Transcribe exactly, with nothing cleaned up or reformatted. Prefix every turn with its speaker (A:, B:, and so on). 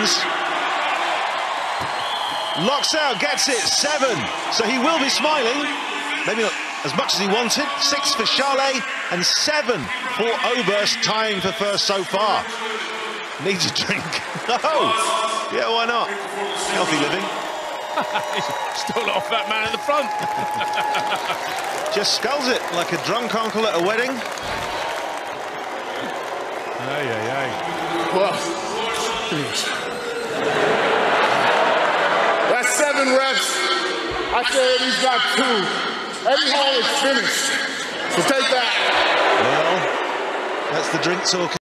A: wins. Locks out, gets it, seven. So he will be smiling. Maybe not as much as he wanted. Six for Charlet and seven for Oberst, tying for first so far. Needs a drink. Oh, yeah, why not? Healthy living.
B: Stole off that man at the front.
A: Just sculls it like a drunk uncle at a wedding.
B: Ay, ay, ay.
C: Well, that's seven reps. I said he's got two. Eddie Hall is finished. So take that.
A: Well, that's the drink talk.